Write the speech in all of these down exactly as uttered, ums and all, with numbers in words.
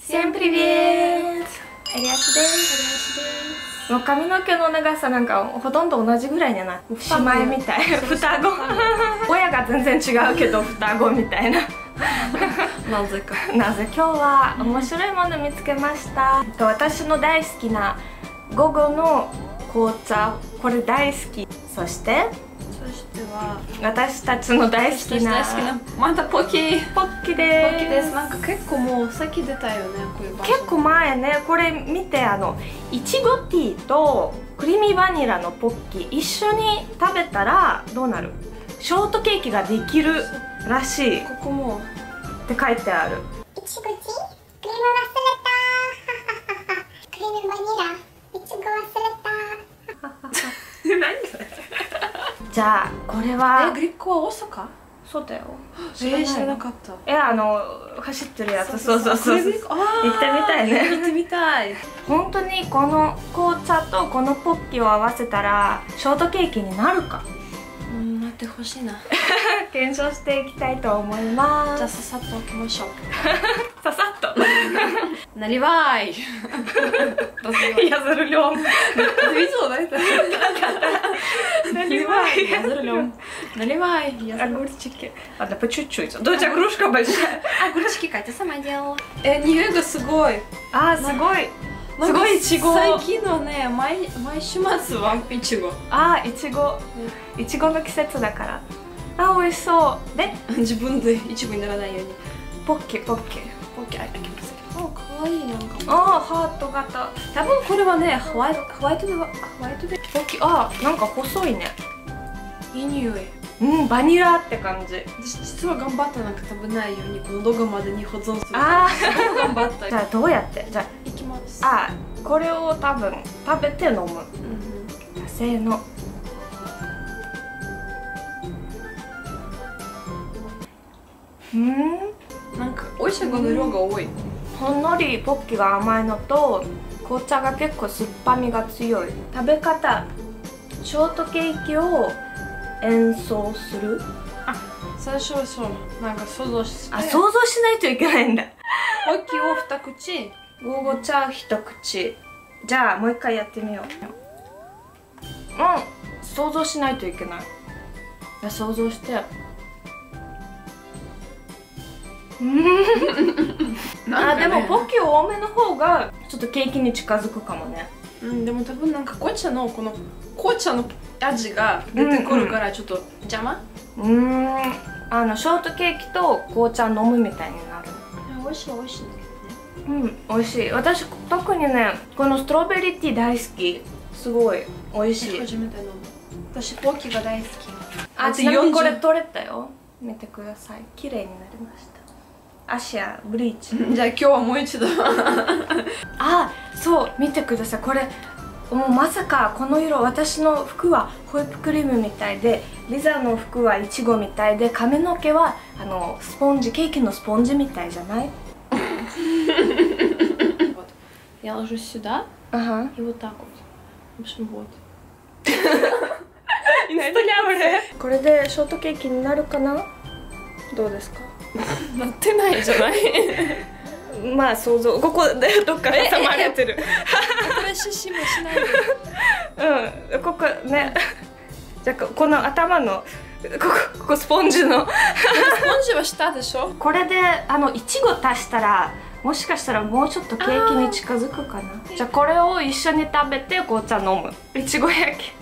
Всем привет! エリアスです。もう髪の毛の長さなんかほとんど同じぐらいじゃない。姉妹みたい。双子。親が全然違うけど双子みたいな。 なぜか。 なぜ今日は面白いもの見つけました。私の大好きな午後の紅茶、これ大好き。そしてそしては私たちの大好きな大好きなまたポッキーポッキーです。 ポッキーです。なんか結構もう先出たよね、こういう場所。 結構前ね。これ見て、あのいちごティーとクリーミーバニラのポッキー一緒に食べたらどうなる？ショートケーキができるらしい。 ここもって書いてある。 いちごティー、クリーム忘れた。クリームバニラ、いちご忘れた。 何それ？ じゃあこれはえ、グリコは大阪？ そうだよ。 知らなかった。 え、あの走ってるやつ。そうそうそう。行ってみ行たいね。 行ってみたい。 本当にこの紅茶とこのポッキーを合わせたらショートケーキになるか。 うん、なってほしいな。 検証していきたいと思います。 じゃあささっと置きましょう。 ささっと。 Наливай. Я за рулем. Ты видела, да, это? Наливай. Я за рулем. Наливай. Огурчики. Ладно, по чуть-чуть. Доча, кружка большая. Огурчики Катя сама делала. Э, Нивега сугой. А, сугой. すごいいちご。 最近のね、毎毎週末はいちご。 あ、いちご。いちごの季節だから。あ、美味しそう。で、 自分でいちごにならないように。 ポッキーポッキー。 オッケー、開けます。あ、可愛いなんか。 あ、ハート型。 多分これはね、ホワイトホワイトでホワイトで。 ポッキー、あ、なんか細いね。 いい匂い。 うん、バニラって感じ。 私実は頑張った、なんか食べないようにこの動画までに保存する。 ああ、 頑張った。 じゃあどうやって？じゃあいきます。 あ、これを多分食べて飲む。 うん、 せーの。うん、 なんか美味しいの量が多い。 ほんのりポッキーが甘いのと紅茶が結構酸っぱみが強い。食べ方、ショートケーキを演奏する。 あ、最初はそう、なんか想像して。 あ、想像しないといけないんだ。 ポッキーを二口、 午後茶一口。じゃあもう一回やってみよう。うん、想像しないといけない。じゃあ想像して。うん。あ、でもポッキー多めの方がちょっとケーキに近づくかもね。 うん、でも多分なんか紅茶のこの紅茶の味が出てくるからちょっと邪魔。 うーん、あのショートケーキと紅茶飲むみたいになる。 美味しい美味しい。 うん、美味しい。私特にね、このストロベリーティー大好き。すごい美味しい。 初めて飲む。私ポッキーが大好き。 あ、ちなみにこれ取れたよ。見てください。綺麗になりました。足やブリーチ。 じゃあ今日はもう一度。 あ、そう見てください。これもうまさかこの色、私の服はホイップクリームみたいで、リザの服はいちごみたいで、髪の毛はあのスポンジ、ケーキのスポンジみたいじゃない？ Я ложусь сюда Ага. и вот так вот. В общем, вот. これでショートケーキになるかな？どうですか？ なってないじゃない。 まあ想像、ここでどっか挟まれてる。 新しいもしないで。 うん、ここね。じゃあこの頭のここここスポンジの。 スポンジは下でしょ。 これであのいちご足したら、もしかしたらもうちょっとケーキに近づくかな。じゃあこれを一緒に食べて紅茶飲む。いちご焼き。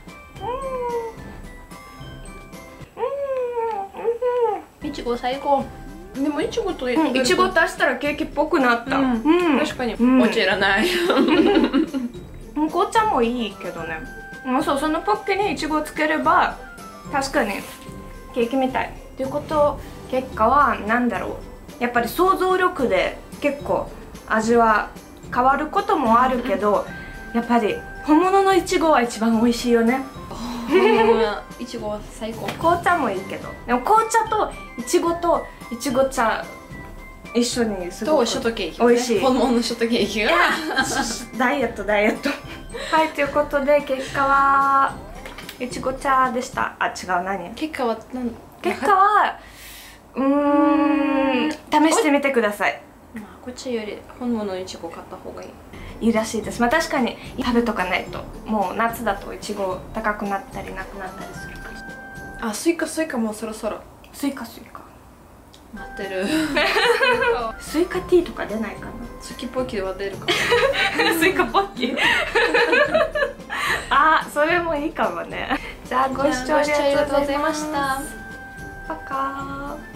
いちご最高。でもいちごといちご足したらケーキっぽくなった。うん、 確かにお茶いらない。 紅茶もいいけどね。そう、そのポッキーにいちごつければ確かにケーキみたい。ということ結果は何だろう。やっぱり想像力で結構味は変わることもあるけど、やっぱり本物のいちごは一番美味しいよね。 いちごは最高。 紅茶もいいけど、でも紅茶といちごといちご茶一緒にすごくとショートケーキ、 美味しい。 本物のショートケーキがダイエットダイエット。はい、ということで結果はいちご茶でした。あ、違う、何？ 結果は何？ 結果はうーん試してみてください。 まあこっちより本物のいちご買った方がいい。 いいらしいです。まあ確かに食べとかないと、もう夏だといちご高くなったりなくなったりするから。 あ、スイカスイカもうそろそろ。 スイカスイカ待ってる。 スイカティーとか出ないかな。 スキポキは出るかも。 スイカポッキー。あ、それもいいかもね。じゃあご視聴ありがとうございました。パカー。